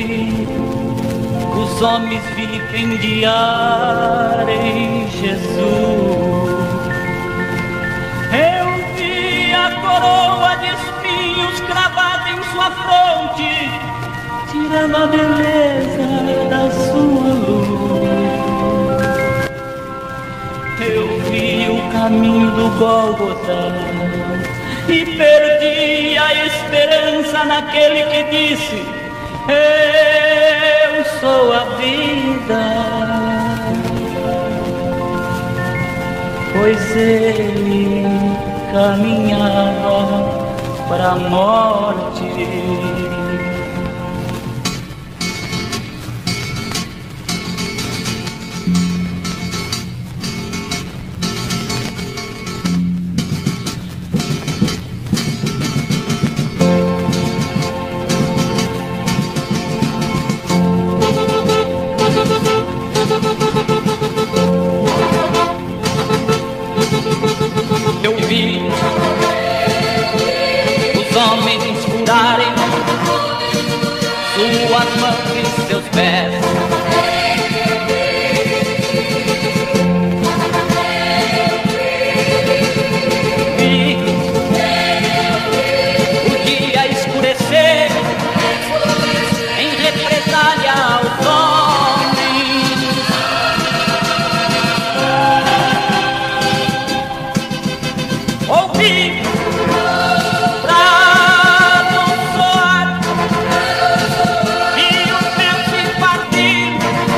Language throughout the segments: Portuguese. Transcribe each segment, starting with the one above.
ouvi os homens vilipendiarem Jesus. Eu vi a coroa de espinhos cravada em sua fronte, tirando a beleza da sua luz. Eu vi o caminho do Gólgota e perdi a esperança naquele que disse: eu sou a vida. Pois ele caminhava para a morte. Eu vi os homens curarem suas mãos e seus pés. Vi o dia escurecer em represália aos homens. Ouvi brado soar, vi o vento se partir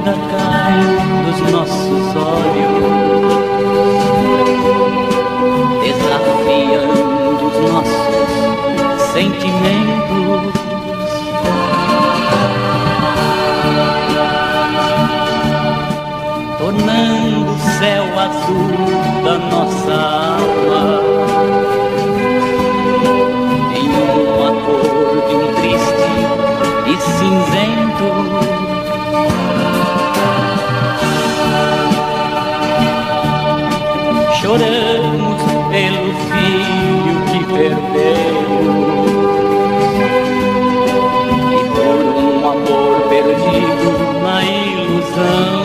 ainda cai dos nossos olhos, desafiando os nossos sentimentos. Tornando o céu azul da nossa alma em uma cor de um triste e cinzento. Choramos pelo filho que perdemos e por um amor perdido na ilusão.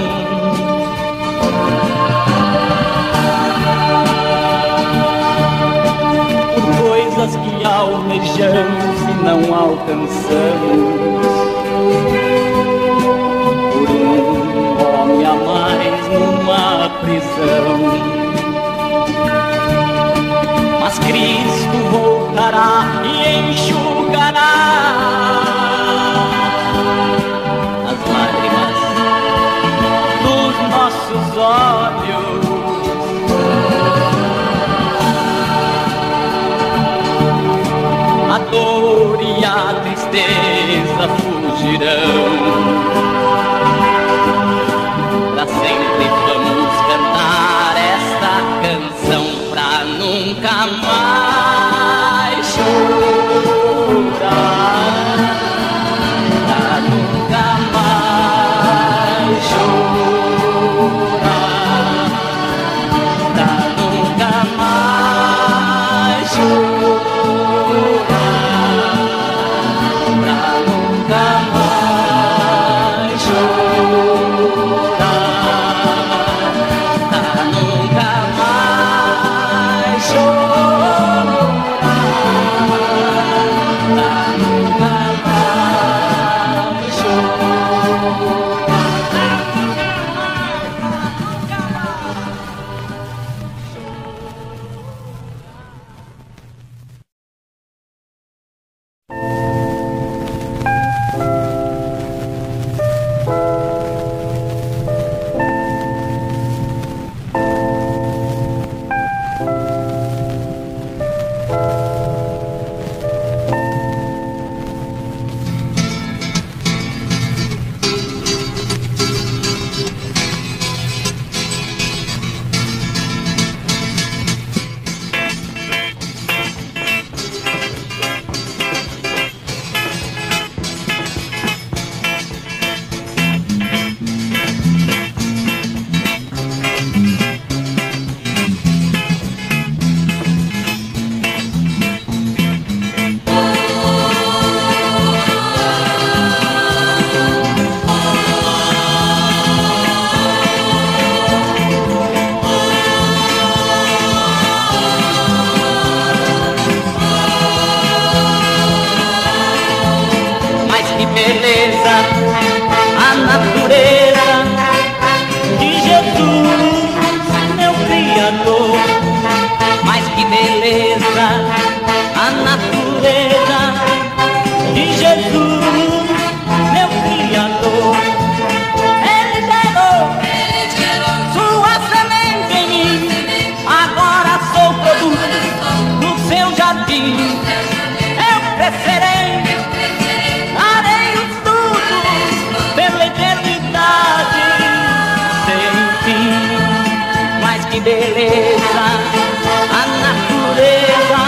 Coisas que almejamos e não alcançamos, por um homem a mais numa prisão. Mas Cristo voltará e enxugará as lágrimas dos nossos olhos. A dor e a tristeza fugirão. Pra sempre vamos cantar esta canção pra nunca mais chorar, pra nunca mais chorar, pra nunca mais chorar. Beleza, a natureza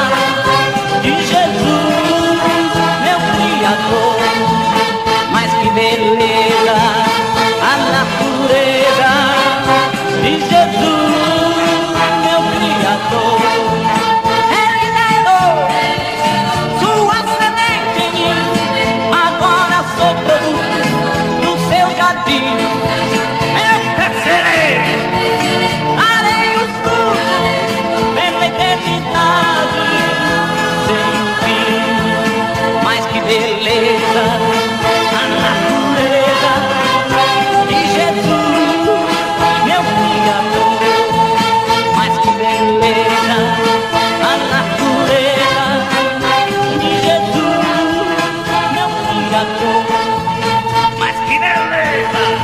de Jesus, meu Criador. Mas que beleza, a natureza de Jesus, meu Criador. Ele gerou sua semente em mim, agora sou produto do seu jardim. Eu crescerei, beleza, a natureza de Jesus, meu Criador. Mas que beleza, a natureza de Jesus, meu Criador. Mas que beleza.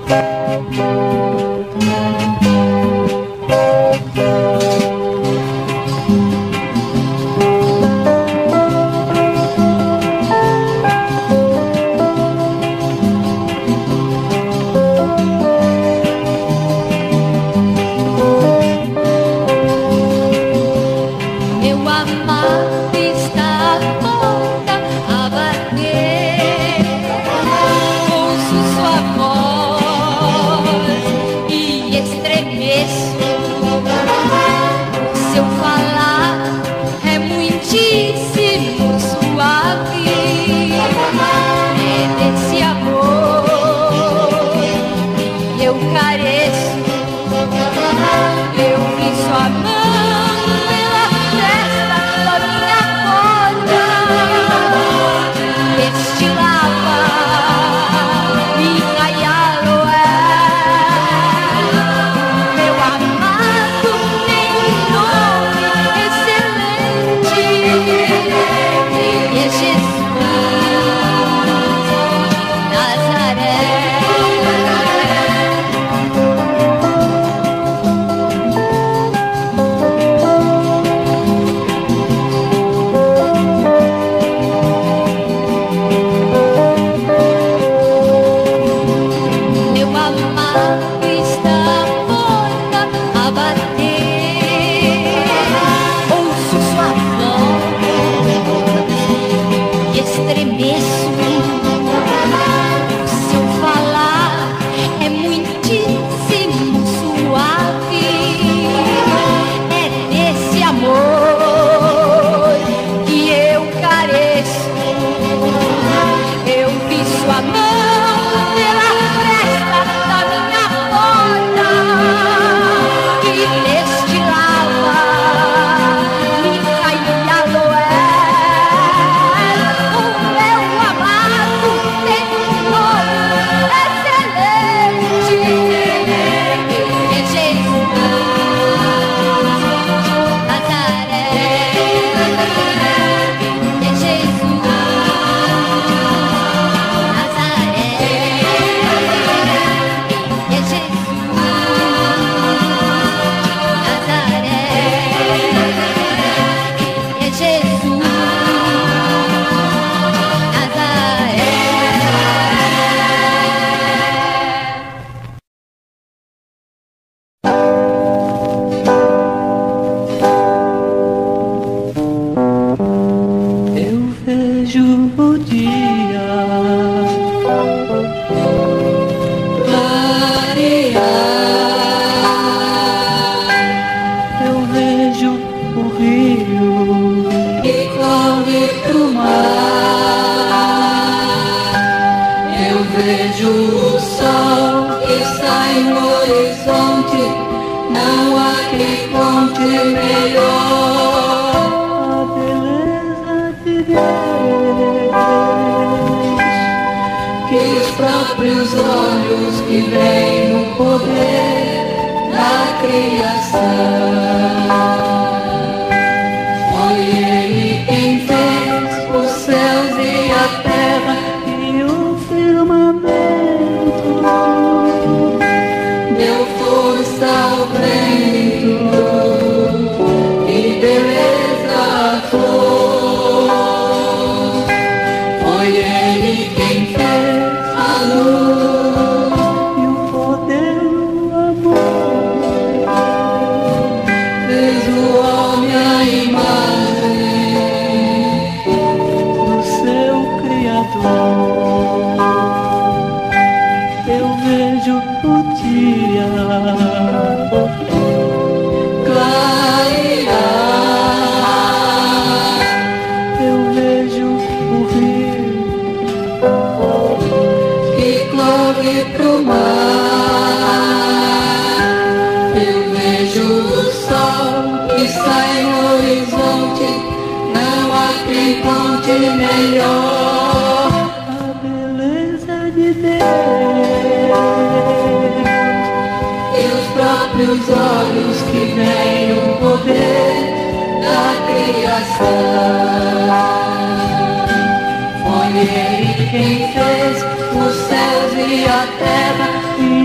Foi Ele quem fez os céus e a terra.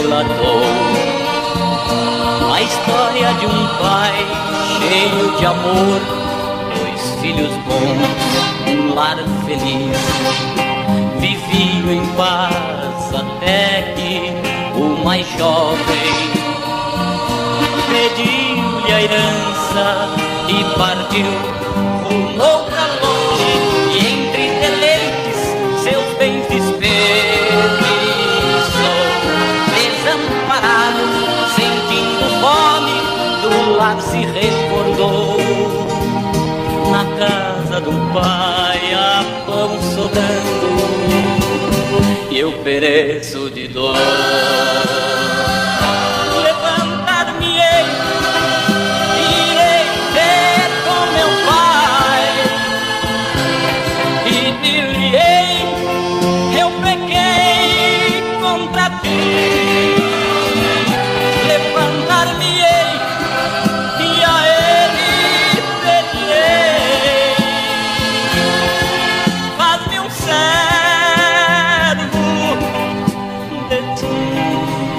relatou a história de um pai cheio de amor, dois filhos bons, um lar feliz. Viviam em paz até que o mais jovem pediu-lhe a herança e partiu, rumou pra longe e entre deleites seus bens desperdiçou. Desamparado, sentindo fome, do lar se recordou. Na casa do pai há pão sobrando e eu pereço de dor. Levantar-me-ei, irei ter com meu pai e dir-lhe-ei: eu pequei contra ti. Levantar-me-ei e a ele pedirei: faz-me um servo de ti.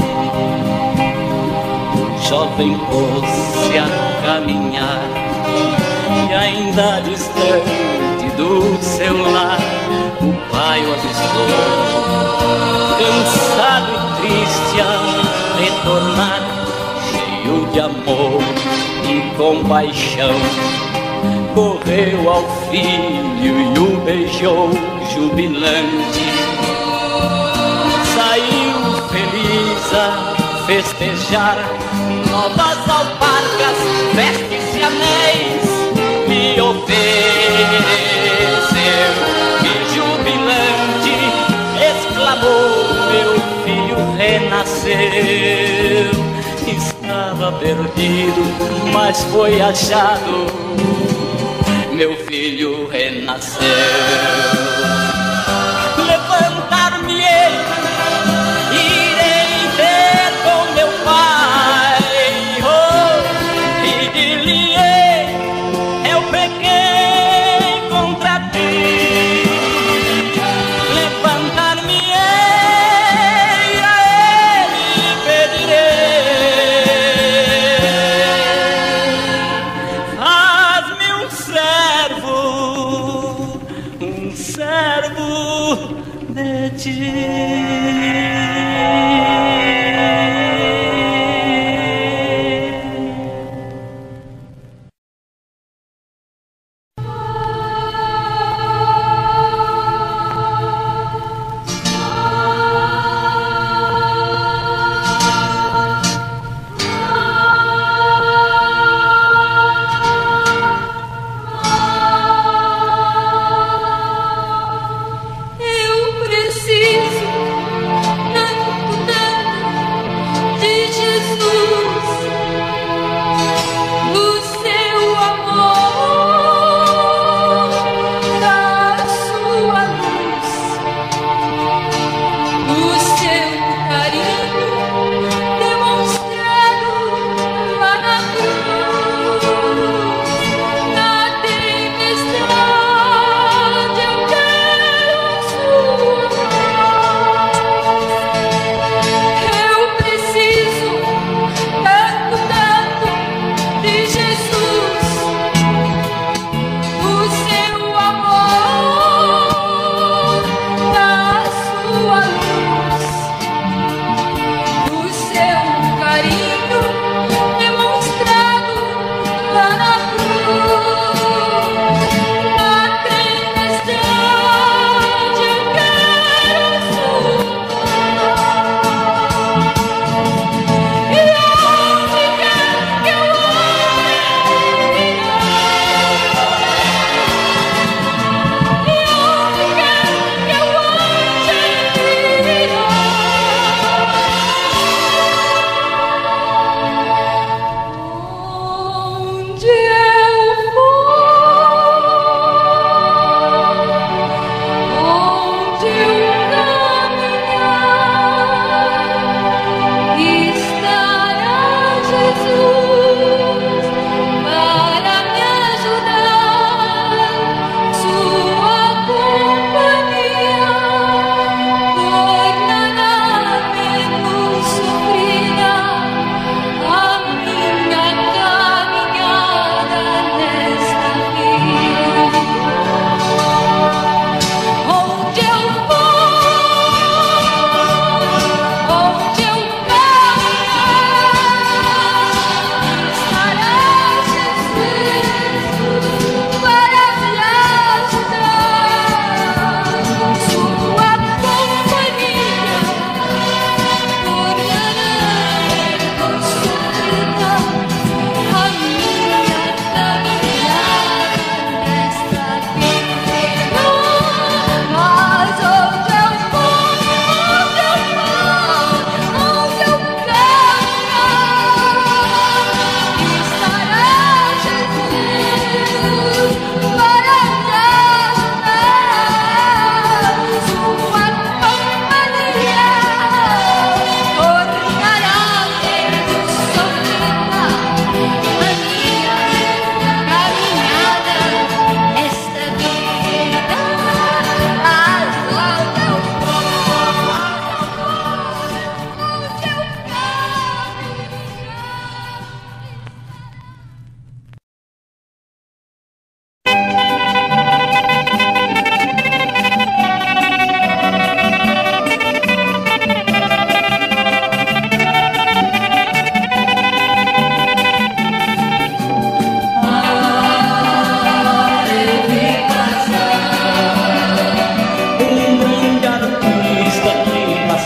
O jovem pôs-se a caminhar e ainda distante do seu lar o pai o avistou, cansado e triste a retornar, cheio de amor e compaixão, correu ao filho e o beijou jubilante. Saiu feliz a festejar, novas alparcas, vestes e anéis lhe ofereceu. E jubilante exclamou: meu filho renasceu. Estava perdido, mas foi achado, meu filho renasceu. Levantar-me-ei, irei ter com meu pai, oh, e dir-lhe-ei: eu pequei contra ti. Levantar-me-ei, a ele pedirei: faz-me um servo de ti.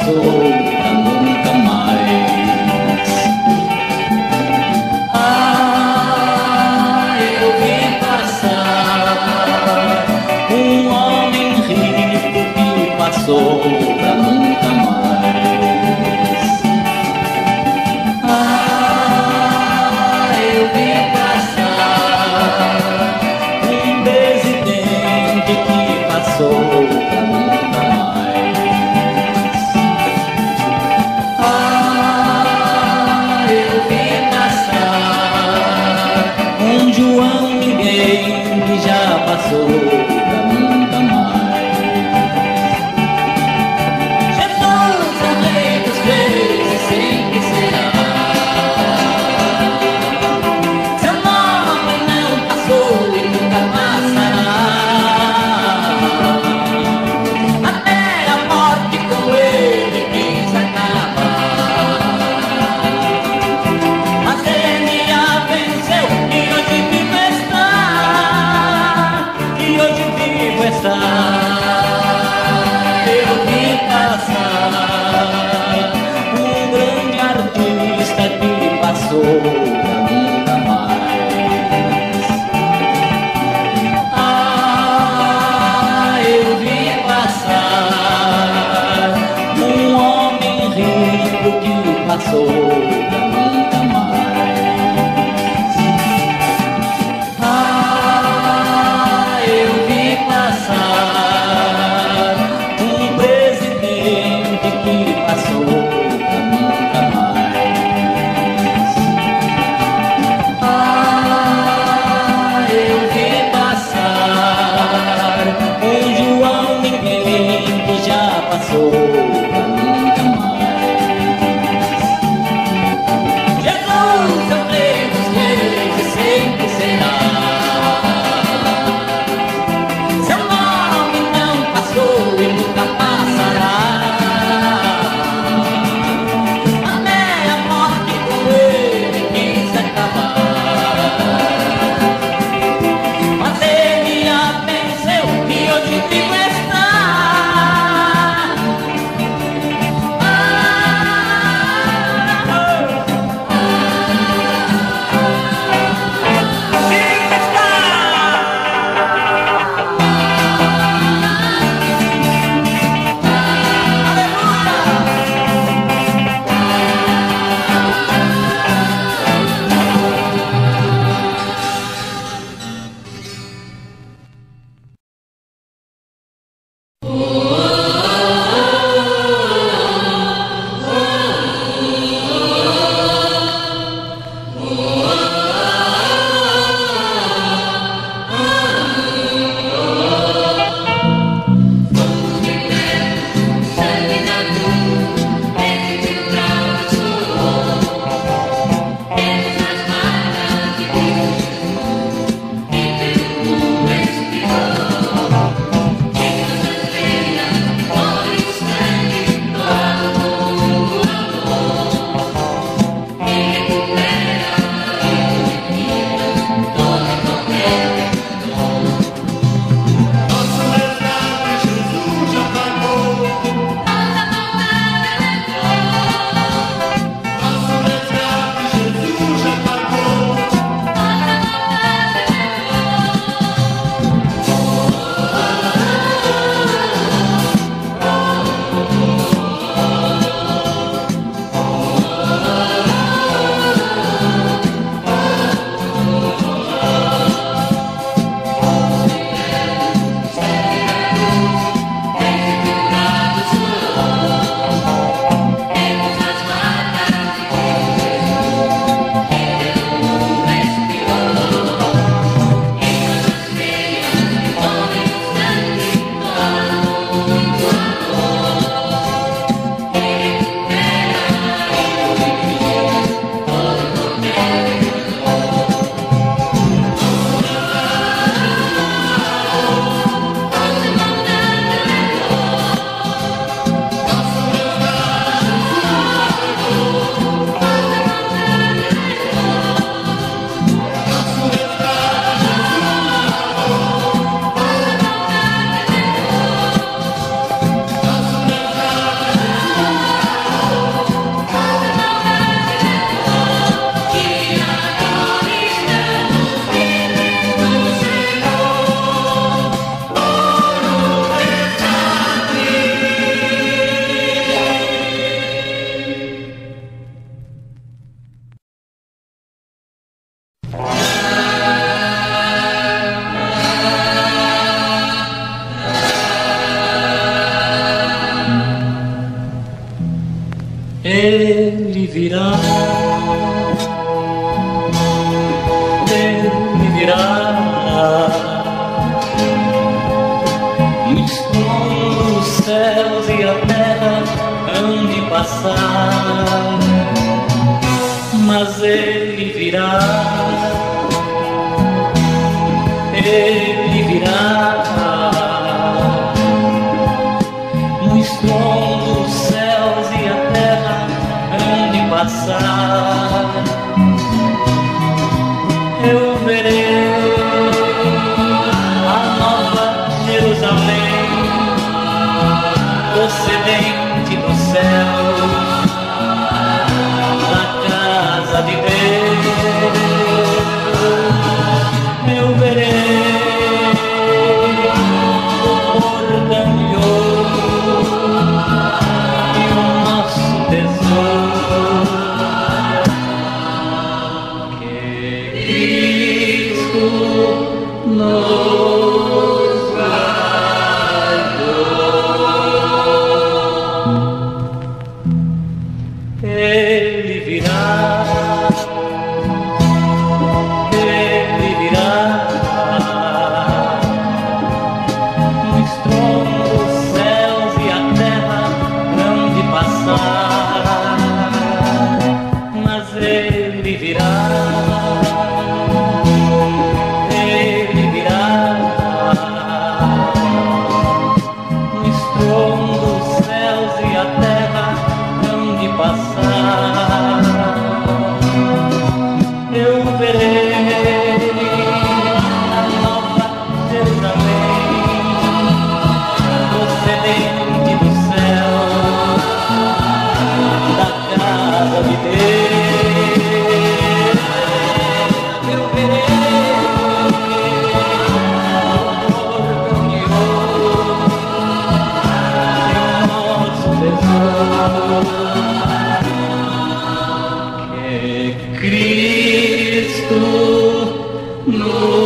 passou pra nunca mais. Ah, eu vi passar um homem rico que passou pra nunca mais. Ah, eu vi passar um presidente que passou pra nunca mais. Ah, eu vi passar um João Ninguém que já passou pra nunca mais. Jesus, o Rei dos Reis, e sempre será. Seu nome não passou e nunca passará. Até a morte com ele quis acabar, mas ele a venceu e hoje vivo está. E hoje vivo está. Eu vi passar um grande artista que passou pra nunca mais. Ah, eu vi passar um homem rico que passou pra nunca mais. Ah, eu vi passar um presidente que passou pra nunca mais. Ah, eu vi passar um João Ninguém que já passou pra nunca mais. Ele virá, ele virá, no escuro os céus e a terra hão de passar, mas ele virá, ele virá, no estrondo os céus e a terra hão de passar. Eu verei a nova Jerusalém, procedente do céu, da casa de Deus. Eu verei o bordão de ouro e o nosso tesouro, que Cristo nos guardou. Ele virá, ele virá, no estrondo os céus e a terra hão de passar, mas ele virá, ele virá, no estrondo os céus e a terra hão de passar. Eu verei a nova Jerusalém, procedente do céu, da casa de Deus. Eu verei o bordão de ouro e o nosso tesouro, que Cristo nos